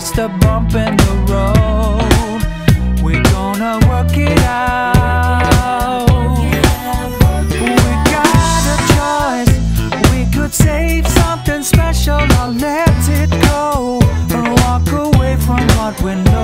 just a bump in the road. We're gonna work it out. We got a choice. We could save something special or let it go, or walk away from what we know.